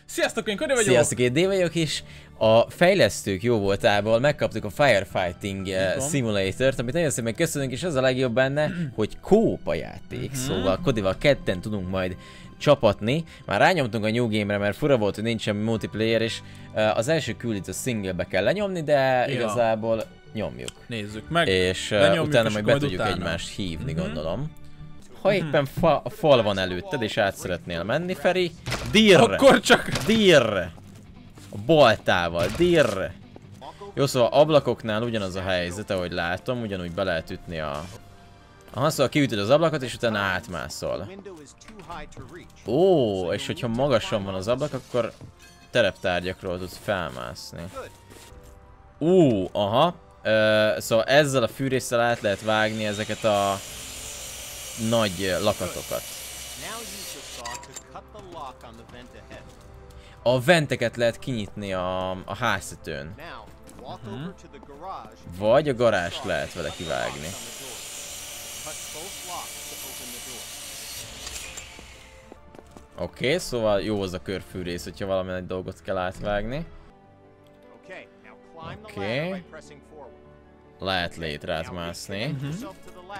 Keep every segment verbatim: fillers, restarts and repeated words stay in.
Sziasztok, én Ködi vagyok! Sziasztok, én D vagyok, és a fejlesztők jó voltából megkaptuk a Firefighting uh, Simulator-t, amit nagyon szépen köszönünk, és az a legjobb benne, hogy kóp a játék, mm-hmm. Szóval Kodival ketten tudunk majd csapatni. Már rányomtunk a New Game-re, mert fura volt, hogy nincsen multiplayer, és uh, az első küldit a singlebe kell lenyomni, de ja. igazából nyomjuk. Nézzük meg, és uh, utána majd be tudjuk utána. egymást hívni, mm-hmm. gondolom. Ha éppen fa a fal van előtted, és át szeretnél menni, Feri, dirr! Akkor csak! Dirr! A baltával, dirr! Jó, szóval ablakoknál ugyanaz a helyzet, ahogy látom, ugyanúgy be lehet ütni a... Aha, szóval kiütöd az ablakot, és utána átmászol. Ó, és hogyha magasan van az ablak, akkor tereptárgyakról tudsz felmászni. Ú, aha. Ö, szóval ezzel a fűrésszel át lehet vágni ezeket a... nagy lakatokat. A venteket lehet kinyitni a, a háztetőn. Uh-huh. Vagy a garást lehet vele kivágni. Oké, okay, szóval jó az a körfűrész, hogyha valami nagy dolgot kell átvágni. Oké. Okay. Lehet létre átmászni. Uh-huh.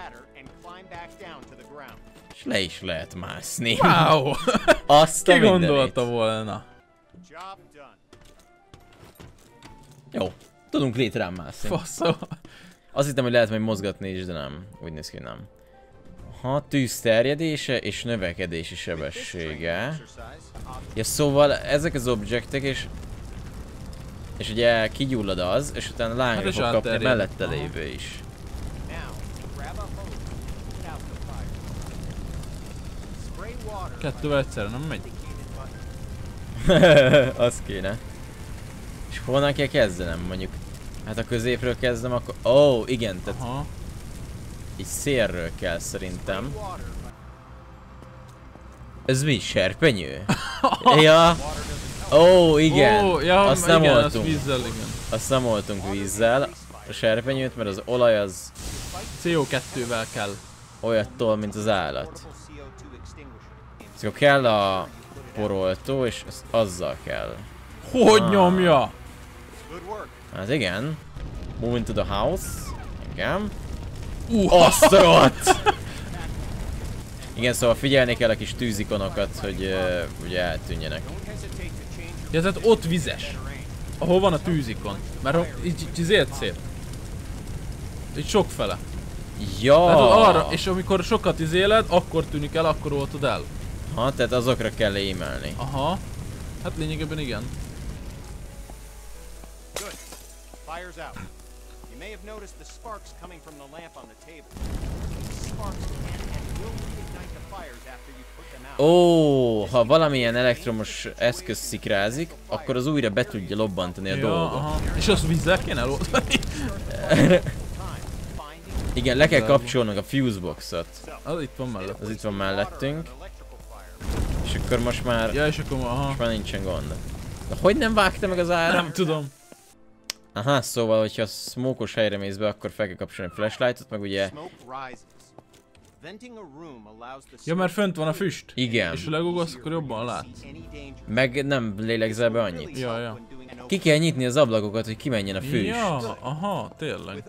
És le is lehet mászni. Wow! Azt ki gondolta volna? Jó, tudunk létrán mászni. Faszó. Azt hittem, hogy lehet majd mozgatni is, de nem. Úgy néz ki, nem. Ha tűz terjedése és növekedési sebessége. Ja, szóval ezek az objektek, és és ugye kigyullad az, és utána lángra hát fog kapni mellette lévő is. Kettővel egyszerre nem megy? Az kéne. És honnan kell kezdenem? Mondjuk, hát a középről kezdem, akkor... Ó, oh, igen, tehát... Aha. Így szélről kell szerintem. Ez mi? Serpenyő? Ja. Ó, oh, igen. Oh, ja, azt nem igen, oltunk. Azt vízzel, igen. Azt nem oltunk vízzel. A serpenyőt, mert az olaj az... C O kettővel kell. Olyattól, mint az állat. Szóval kell a poroltó, és az azzal kell. Hogy ah. nyomja? Hát igen. Move into the house. Igen. Uh, azt rohadt! Igen, szóval figyelni kell a kis tűzikonokat, hogy uh, ugye eltűnjenek. Ja, tehát ott vizes. Ahol van a tűzikon. Mert így izélt szét. Így sokfele. Ja. Tehát arra, és amikor sokat izéled, akkor tűnik el, akkor oltod el. Ha, tehát azokra kell émelni. Aha. Hát lényegében igen. Ó, ha valamilyen elektromos eszköz szikrázik, akkor az újra be tudja lobbantani a ja, dolgot. Aha. És azt vízzel kéne eloltani? Igen, le kell kapcsolnunk a fuseboxot. Az itt van mellett. Az itt van mellettünk. És akkor most már... Ja, és akkor aha. Most már nincsen gond. De hogy nem vágta meg az áram? Nem tudom. Aha, szóval, hogyha smoke-os helyre mész be, akkor fel kell kapcsolni a flashlightot, meg ugye... Ja, mert fönt van a füst. Igen. És ha legugolsz, akkor jobban látsz. Meg nem lélegzel be annyit. Ja, ja. Ki kell nyitni az ablakokat, hogy kimenjen a füst. Ja, aha, tényleg.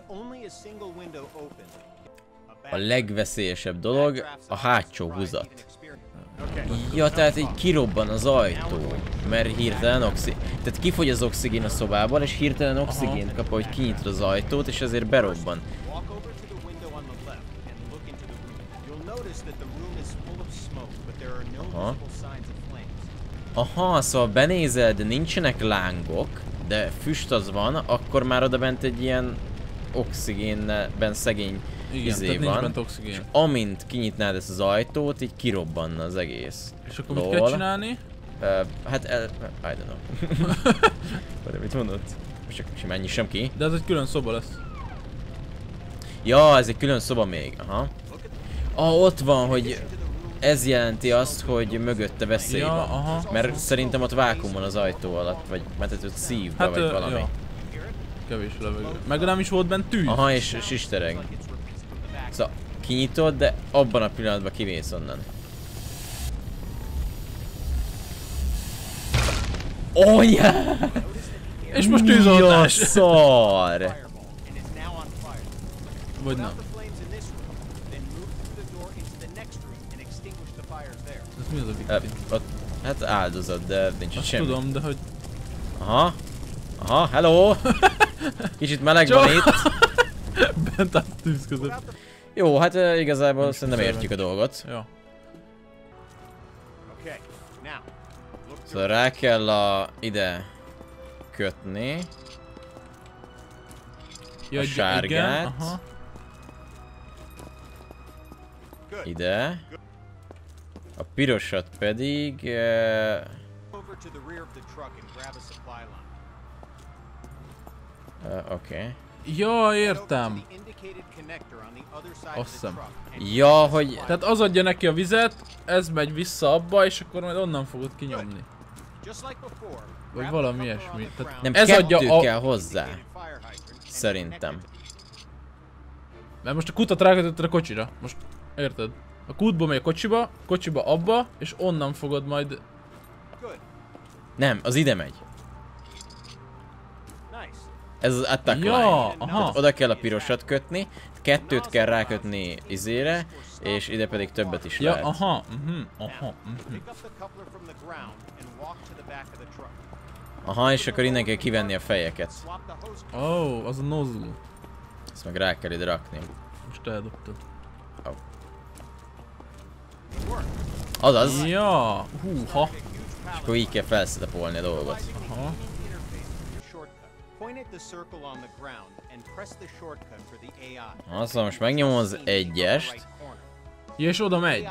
A legveszélyesebb dolog a hátsó húzat. Ja, tehát így kirobban az ajtó, mert hirtelen oxi... Tehát kifogy az oxigén a szobában, és hirtelen oxigént kap, hogy kinyitod az ajtót, és ezért berobban. Aha. Aha, szóval benézel, de nincsenek lángok, de füst az van, akkor már oda bent egy ilyen oxigénben szegény igen, izé van. Oxigén. És amint kinyitnád ezt az ajtót, így kirobbanna az egész. És akkor Lol. mit kell csinálni? Uh, hát el... I don't know. Vagy mit mondod? Most csak simán nyissam ki. De ez egy külön szoba lesz. Ja, ez egy külön szoba még. Aha. Ah, ott van, hogy ez jelenti azt, hogy mögötte veszély ja, van. Aha. Mert szerintem ott vákum van az ajtó alatt, vagy mert ott szívbe, hát, vagy ö, valami. Ja. Kevés levegő. Meg nem is volt bent tűz. Aha, és sistereg. Szóval kinyitod, de abban a pillanatban kivész onnan. Onya! És most Mi a tűzoltás. szar? Vagy nem. Ez mi az a Ö, vicc? ott, hát áldozat, de nincs itt Azt semmi. tudom, de hogy... Aha. Aha, hello! Kicsit meleg van Csak- itt. Bent a tűz között. Jó, hát uh, igazából Nem szerintem sokszor értjük a dolgot. Ja. Szóval rá kell a... ide kötni. Ja, A igen, sárgát. aha. Ide. A pirosat pedig... Uh, uh, Oké. Okay. Ja, értem. Azt hiszem. Ja, hogy... Tehát az adja neki a vizet, ez megy vissza abba, és akkor majd onnan fogod kinyomni. Vagy valami ilyesmi. Tehát Nem, ez kettő adja a... kell hozzá. Szerintem. Mert most a kutat rákötötted a kocsira. Most érted? A kútból megy a kocsiba, kocsiba abba, és onnan fogod majd... Nem, az ide megy. Ez az attack Ja, line. aha. Tehát oda kell a pirosat kötni, kettőt kell rákötni izére, és ide pedig többet is Ja, lehet. aha, mhm, aha, mhm. Aha, és akkor innen kell kivenni a fejeket. Ó, oh, az a nozzle. Ezt meg rá kell ide rakni. Most eldobtad. Azaz, Ja, húha. és akkor így kell felszedapolni a dolgot. Aha. Azt szóval most megnyomom az egyest. Ja, és oda megy.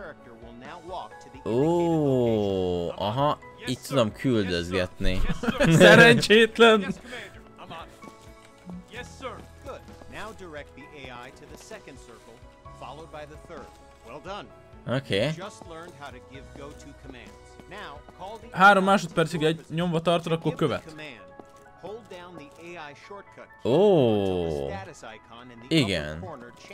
Ó, aha, így tudom küldözgetni. Szerencsétlen. Oké. Okay. Három másodpercig egy nyomva tartod, akkor követ. Ó, igen.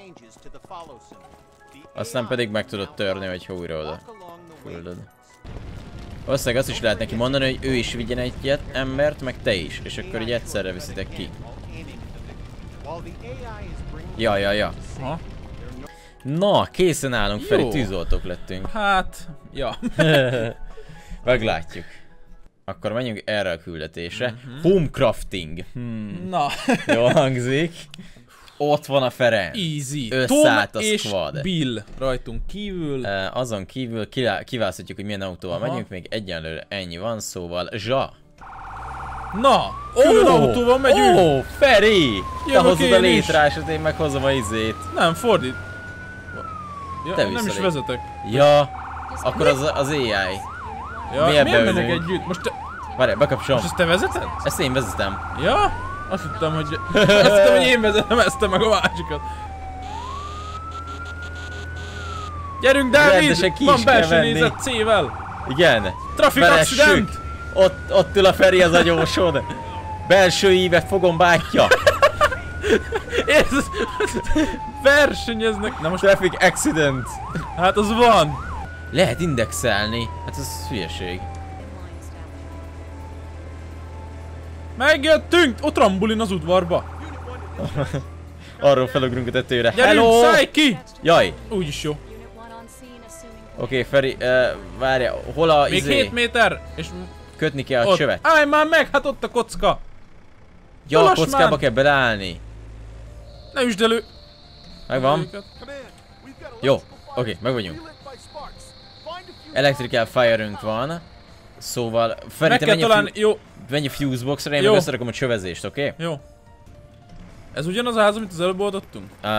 Aztán pedig meg tudod törni, hogy újra oda küldöd. Valószínűleg azt is lehet neki mondani, hogy ő is vigyen egy ilyet embert, meg te is, és akkor így egyszerre viszitek ki. Ja, ja, ja. Aha. Na, készen állunk, Feri, Jó. tűzoltók lettünk. Hát, ja. Meglátjuk. Akkor menjünk erre a küldetésre. Mm-hmm. Homecrafting. Hmm. Na. Jól hangzik. Ott van a Ferenc. Easy. Összeállt Tom a és squad. Bill rajtunk kívül. Uh, azon kívül kiválaszthatjuk, hogy milyen autóval Aha. megyünk, még egyenlőre ennyi van, szóval Zsa. Na, külön Ó, autóval megyünk. Ó, Feri! Te Jövök hozod a én is. létrásot, én meg hozom a izét. Nem, fordít. Ja, Te nem is visszalép. vezetek. Ja, akkor az az á i. Ja, Miért miért mennek beülünk? együtt? Most te, Várj, bekapcsolom. most ezt te vezeted? Ezt én vezetem. Ja? Azt hittem, hogy... Azt hittem, hogy én vezetem ezt, te meg a másikat. Gyerünk, Rendesen Dávid! ki Van is kell belső venni. nézet C-vel! Igen. Traffic Veressük. accident! Ott, ott ül a Feri az agyósod. Belső ívet fogom, bátyja. Ez... Versenyeznek. Na most... Traffic accident. Hát az van! Lehet indexelni. Hát ez hülyeség. Megjöttünk! Ott rambulin az udvarba. Arról felugrunk a tetőre. Gyerünk, Hello! szállj ki! Jaj. Úgyis jó. Oké, okay, Feri, uh, várja, hol a Még izé? hét méter, és Kötni kell a ott. csövet. Állj már meg, hát ott a kocka! Ja, a Tolasd kockába már! kell beleállni. Ne üsd elő! Megvan? Jó, oké, okay, meg vagyunk. Electrical fire-ünk van. Szóval, Feri, Meg te kell menj a, találni, fu- jó, menj a fuse boxra, én Jó. meg összerakom a csövezést, oké? Okay? jó. Ez ugyanaz a ház, amit az előbb oldottunk? Uh,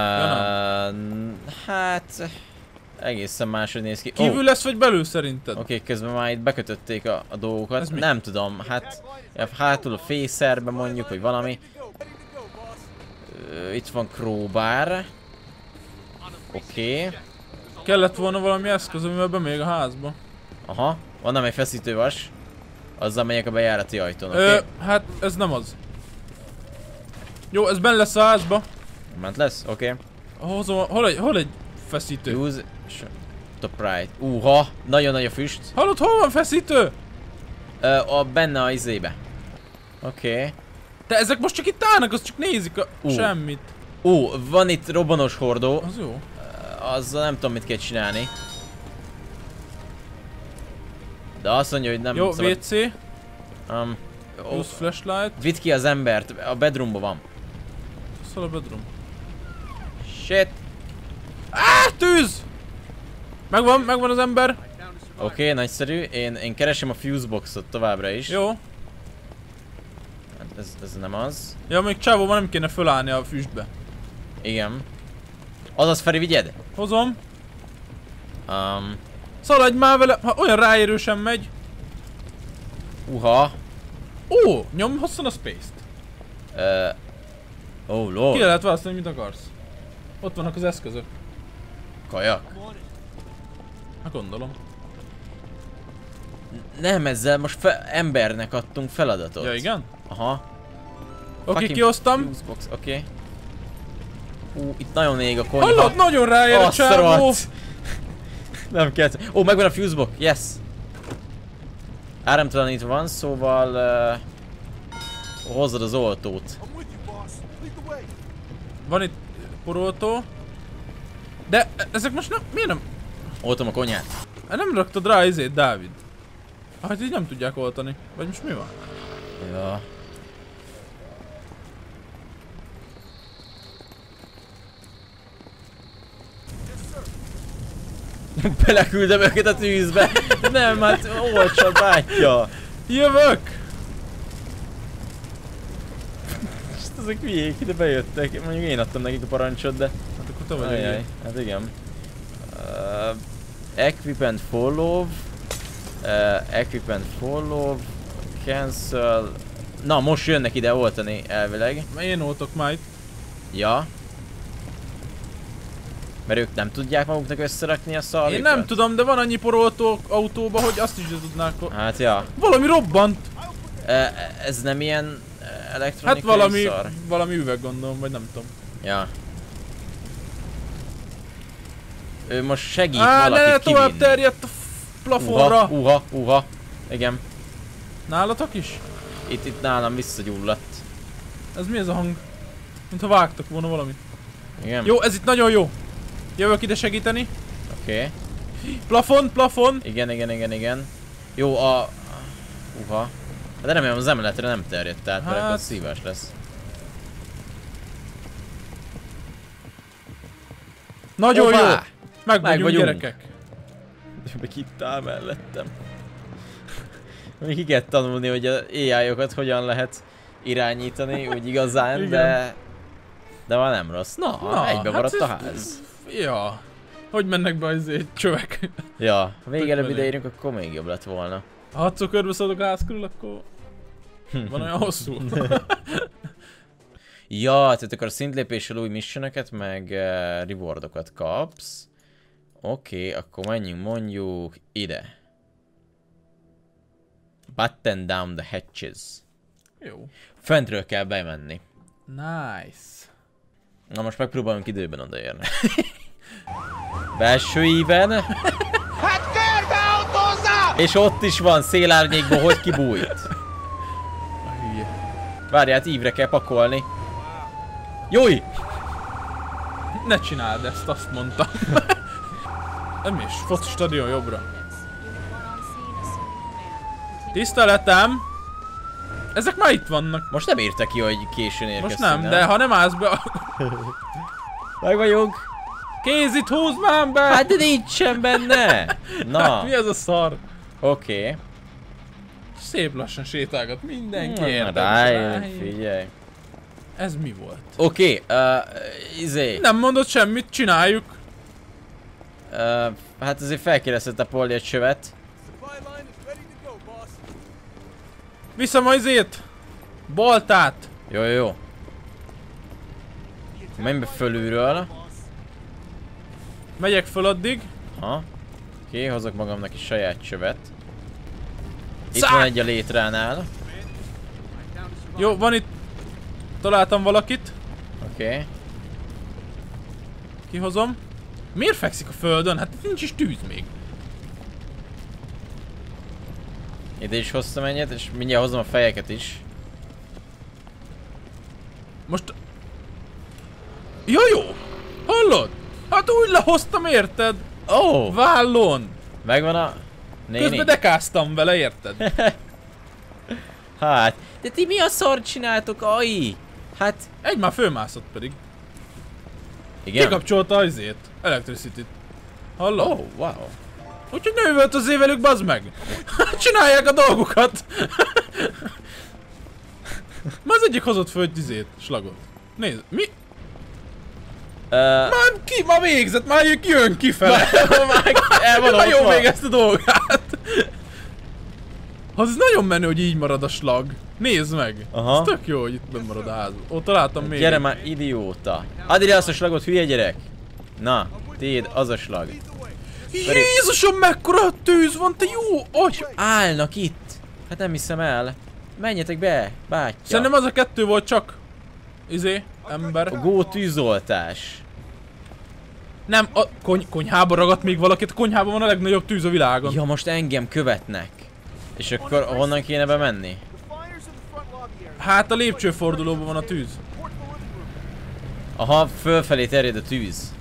hát... Egészen máshogy néz ki. Kívül Oh. lesz, vagy belül szerinted? Oké, okay, közben már itt bekötötték a, a dolgokat. Ez mi? Nem tudom, hát... Hátul a fészerbe mondjuk, vagy valami. Uh, itt van crowbar. Oké. Okay. Kellett volna valami eszköz, amivel bemegy a házba. Aha, van nem egy feszítővas. Azzal megyek a bejárati ajtón, oké? Ö, Okay? hát ez nem az. Jó, ez benne lesz a házba. Ment lesz? Oké. Okay. Hozom, hol egy, hol egy feszítő? Use... Top right. Uha, nagyon nagy a füst. Hallod, hol van feszítő? Ö, a benne a izébe. Oké. Okay. De ezek most csak itt állnak, az csak nézik a uh. semmit. Ú, uh, van itt robbanós hordó. Az jó. Azzal nem tudom mit kell csinálni. De azt mondja, hogy nem jó, szabad... vé cé. Um, Plusz flashlight. Vidd ki az embert, a bedroomban van. Szól a bedroom. Shit. Áh, tűz! Megvan, megvan az ember. Oké, okay, nagyszerű. Én, én keresem a fuseboxot továbbra is. Jó. Hát ez, ez nem az. Ja, még csávóban nem kéne fölállni a füstbe. Igen. Azaz, Feri, vigyed? Hozom. Um, Szaladj már vele, ha olyan ráérősen megy. Uha. Ó, nyom hosszan a space-t. Uh, oh lord. Ki lehet választani, mit akarsz. Ott vannak az eszközök. Kajak. Hát gondolom. Nem, ezzel most fe embernek adtunk feladatot. Ja, igen? Aha. Oké, okay, kihoztam. Oké. Okay. Ú, itt nagyon ég a konyha. Hallod, nagyon ráér a csávó. Nem kell. Ó, megvan a fusebox. Yes. Áramtalanítva van, szóval uh, hozzad az oltót. Van itt poroltó. De ezek most nem, miért nem? Oltom a konyhát. Nem raktad rá izét, Dávid. Hát így nem tudják oltani. Vagy most mi van? Ja. Beleküldöm őket a tűzbe. Nem, hát olcsad, bátya. Jövök! Ezek hülyék, ide bejöttek. Mondjuk én adtam nekik a parancsot, de... Hát akkor te vagy Ajaj, hát igen. Uh, equip and follow. Uh, equip and follow. Cancel. Na, most jönnek ide oltani elvileg. Én oltok már itt. Ja. Mert ők nem tudják maguknak összerakni a szalvékat? Én nem tudom, de van annyi poroltó autóba, hogy azt is tudnák. Hát ja. Valami robbant! E, ez nem ilyen elektronikai hát valami, szar? valami üveg gondolom, vagy nem tudom. Ja. Ő most segít Á, valakit ne, kivinni. tovább terjedt a plafonra! Uha, uha, uha. Igen. Nálatok is? Itt, itt nálam visszagyulladt. Ez mi ez a hang? Mintha vágtak volna valamit. Igen. Jó, ez itt nagyon jó. Jövök ide segíteni. Oké. Okay. Plafon, plafon. Igen, igen, igen, igen. Jó, a... Uha. De remélem az emeletre nem terjedt át, mert hát... akkor szívás lesz. Nagyon Hoppá! jó! Meg vagyunk, vagyunk. Gyerekek. Meg itt áll mellettem. Még ki kell tanulni, hogy az á i-okat hogyan lehet irányítani, úgy igazán, de... De már nem rossz. Na, Na egybe maradt hát a ház. Ja. Hogy mennek be az csövek? Ja, ha még előbb ideérünk, akkor még jobb lett volna. Ha hatszor körbe szaladok a ház körül, akkor... Van olyan hosszú. Ja, tehát akkor a szintlépéssel új missionöket, meg uh, rewardokat kapsz. Oké, okay, akkor menjünk mondjuk ide. Button down the hatches. Jó. Fentről kell bemenni. Nice. Na most megpróbálunk időben odaérni. Belső íven. Hát körbeautózza! És ott is van szélárnyékból, hogy kibújt. Várját, ívre kell pakolni. Júj! Ne csináld ezt, azt mondtam. Nem is, foci stadion jobbra. Tiszteletem! Ezek már itt vannak. Most nem írta ki, hogy későn érkeztünk. Most nem, nem, de ha nem állsz be... Meg vagyunk. Kézit húzd már be! Hát de nincsen benne! Na. Hát mi ez a szar? Oké. Okay. Szép lassan sétálgat mindenki, Na, érted? ráj, figyelj. Ez mi volt? Oké, okay, uh, izé... Nem mondott semmit, csináljuk. Uh, hát azért felkérdezett a Polly egy csövet. Viszem a izét! Baltát! Jó, jó, jó. Menj be fölülről. Megyek föl addig. Ha. Oké, okay, hozok magamnak is saját csövet. Itt Szák! van egy a létránál. Jó, van itt... Találtam valakit. Oké. Okay. Kihozom. Miért fekszik a földön? Hát nincs is tűz még. Ide is hoztam ennyit, és mindjárt hozom a fejeket is. Most... Ja jó! Hallod? Hát úgy lehoztam, érted? Ó! Oh, Vállon! megvan a... néni. Közben dekáztam vele, érted? Hát, de ti mi a szart csináltok, ai? Hát... Egy már fölmászott pedig. Igen? Kikapcsolta az izét. Electricity-t. Hallod? Oh, wow. Úgyhogy nővölt az évelük, bazd meg! Csinálják a dolgukat! Ma az egyik hozott föl egy izét, slagot. Nézd, mi? Uh, Már ki, ma végzett, már jön, jön kifele! el van Már jó ottva. végezte a dolgát! Az nagyon menő, hogy így marad a slag. Nézd meg! Aha. Ez tök jó, hogy itt benn marad a házban. Ott találtam még. Gyere már, idióta. Add ide azt a slagot, hülye gyerek. Na, tiéd az a slag. Jézusom, mekkora tűz van, te jó agy! Állnak itt. Hát nem hiszem el. Menjetek be, bátyja. Szerintem az a kettő volt csak. Izé, ember. A gó tűzoltás. Nem, a kony konyhába ragadt még valakit, a konyhában van a legnagyobb tűz a világon. Ja, most engem követnek. És akkor honnan kéne bemenni? Hát a lépcsőfordulóban van a tűz. Aha, fölfelé terjed a tűz.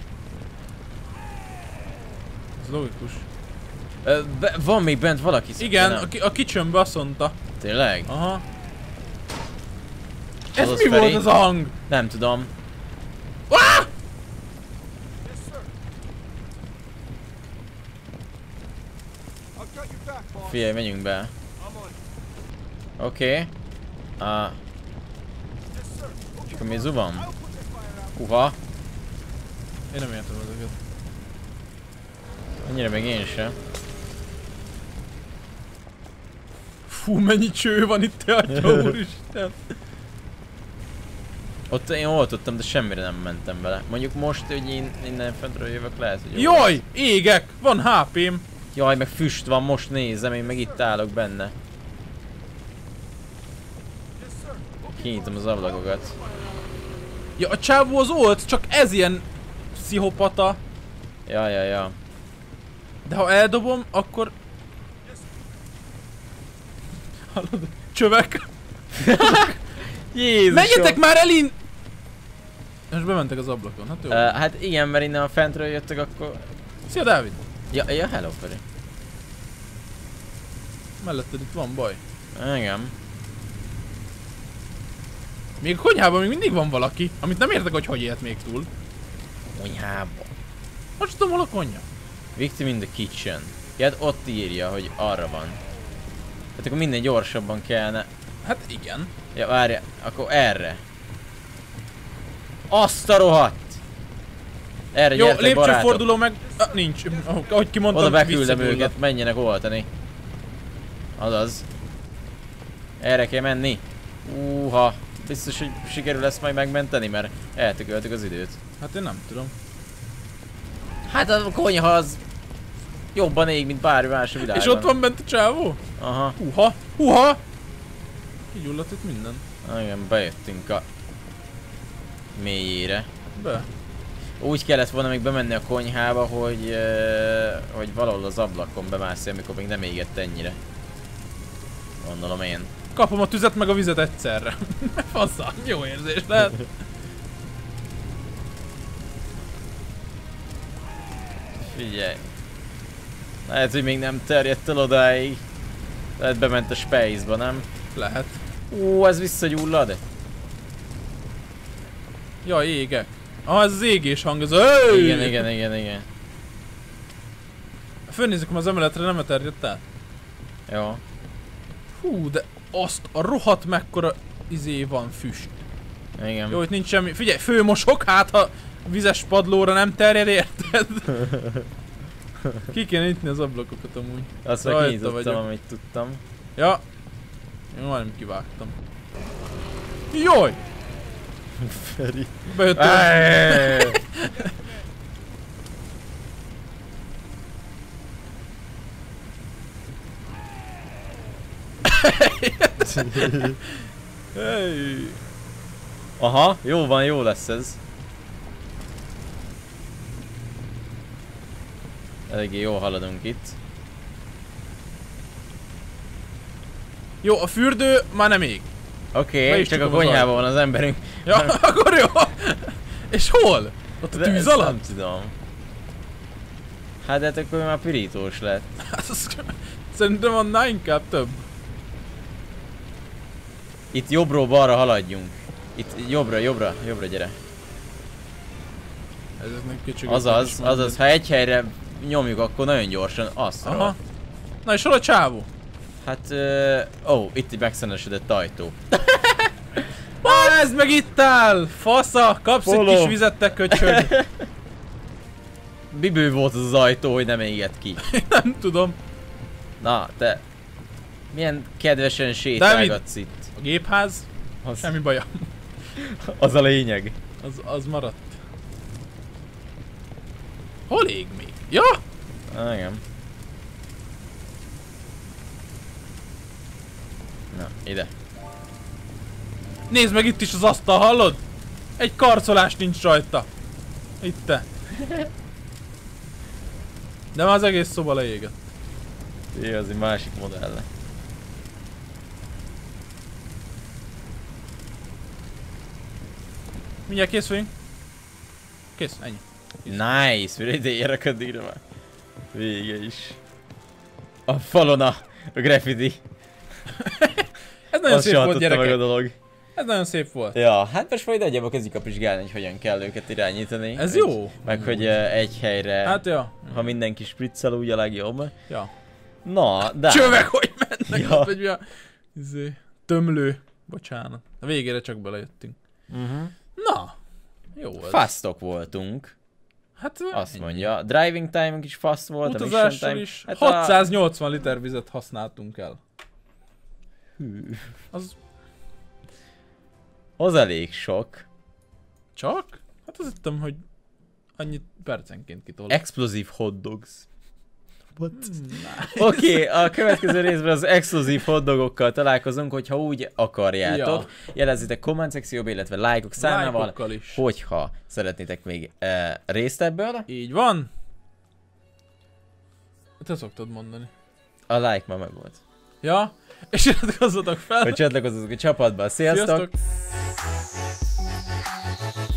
Ez logikus. Ö, be, van még bent valaki? Igen, nem? a, ki a kitchenbe azt mondta. Tényleg? Aha. Ez Az mi felé? volt az a hang? Nem tudom. Ah! Figyelj, menjünk be. Oké. Okay. Uh, és akkor mi zuban? Uha. Én nem értem ezeket. Annyira meg én sem. Fú, mennyi cső van itt, te atya úristen. Ott én oltottam, de semmire nem mentem vele. Mondjuk most, hogy én innen fentről jövök, lehet, hogy jó. Jaj, égek! Van há pém. Jaj, meg füst van, most nézem, én meg itt állok benne. Kinyitom az ablakokat. Ja, a csávó az olt, csak ez ilyen pszichopata. Ja, ja, ja. De ha eldobom, akkor... Hallod? Csövek. Jézusom! Menjetek már el in... Most bementek az ablakon, hát jó. Uh, hát igen, mert innen a fentről jöttek, akkor... Szia, Dávid! Ja, ja, hello, Feri. Melletted itt van baj. Igen. Még a konyhában még mindig van valaki, amit nem értek, hogy hogy élt még túl. Konyhába. Most tudom, hol a konyha. Victim in the kitchen. Ja, hát ott írja, hogy arra van. Hát akkor minden gyorsabban kellene. Hát igen. Ja, várja, akkor erre. Azt a rohadt! Erre Jó, gyertek, barátok. lépcsőforduló meg... Ah, nincs. Ahogy kimondtam, Oda beküldem visszagyulladt. őket, menjenek oltani. Azaz. Erre kell menni. Úha. Biztos, hogy sikerül ezt majd megmenteni, mert eltököltük az időt. Hát én nem tudom. Hát a konyha az jobban ég, mint bármi más a világon. És ott van bent a csávó? Aha. Húha! Húha! Kigyulladt itt minden. Ah, igen, bejöttünk a mélyére. Be. Úgy kellett volna még bemenni a konyhába, hogy, uh, hogy valahol az ablakon bemászni, amikor még nem égett ennyire. Gondolom én. Kapom a tüzet meg a vizet egyszerre. Faszal, jó érzés lehet. Figyelj. Lehet, hogy még nem terjedt el odáig. Lehet bement a space-ba, nem? Lehet. Ú, ez visszagyullad. Ja, égek. Ah, ez az égés hang, ez a... Igen, igen, igen, igen. Fölnézzük, az emeletre nem terjedt el. Jó. Hú, de azt a rohadt mekkora izé van füst. Igen. Jó, itt nincs semmi. Figyelj, főmosok, hát ha vizes padlóra nem terjed, érted? Ki kéne nyitni az ablakokat amúgy. Azt meg Rajta kinyitottam, vagyok. amit tudtam. Ja. Én majdnem kivágtam. Jaj! Feri. Bejöttem. Hey. Aha, jó van, jó lesz ez. Eléggé jól haladunk itt. Jó, a fürdő már nem ég. Oké, Be okay, is csak a csukom az konyhában ajtót. van az emberünk. Ja, akkor jó. És hol? Ott a De tűz ezt alatt? Nem tudom. Hát de hát akkor már pirítós lett. Hát az... Szerintem annál inkább több. Itt jobbról balra haladjunk. Itt jobbra, jobbra, jobbra gyere. Ez nem kicsit. Azaz, azaz, ha egy helyre nyomjuk, akkor nagyon gyorsan azt Aha. rohadt. Na és hol a csávó? Hát, ö, ó, itt egy megszenesedett ajtó. Ez meg itt áll! Fasza! Kapsz Polo. egy kis vizet, te köcsög! Bibő volt az az ajtó, hogy nem égett ki. Nem tudom. Na, te... Milyen kedvesen sétálgatsz itt. A gépház? Az, Semmi baja. az a lényeg. Az, az maradt. Hol ég még? Ja! Ah, igen. Na, ide. Nézd meg itt is az asztal, hallod? Egy karcolás nincs rajta. Itt te. De már az egész szoba leégett. Jó, az egy másik modell. Mindjárt kész vagyunk. Kész, ennyi. Nice, mire ide érek addigra már. Vége is. A falon a, a graffiti. Ez nagyon Azt szép se volt, hatotta meg a gyerekek. dolog. Ez nagyon szép volt. Ja, hát most majd nagyjából kezdjük kapizsgálni, hogy hogyan kell őket irányítani. Ez hogy, jó. Meg hogy uh, egy helyre, Hát hát, ja. ha mindenki spriccel, úgy a legjobb. Ja. Na, de... Csövek, hogy mennek Ja. ott, vagy mi a... Izé, tömlő. Bocsánat. A végére csak belejöttünk. Uh-huh. Na. Jó ez. Fastok voltunk, Hát azt ennyi. mondja. Driving time-unk is fasz volt, a mission Utazással time. is. Hát a... hatszáznyolcvan liter vizet használtunk el. Hű. Az Az elég sok. csak? Hát azt hittem, hogy annyit percenként kitol. Explosive hot dogs. What? Hmm, Oké, okay, a következő részben az exkluzív hotdogokkal találkozunk, hogyha úgy akarjátok. Ja. Jelezzétek komment szekcióba, illetve lájkok számával, Lájkokkal is. hogyha szeretnétek még e, részt ebből. Így van. Te szoktad mondani. A like már meg volt. Ja? És iratkozzatok fel. Hogy csatlakozzatok a csapatba. Sziasztok! Sziasztok!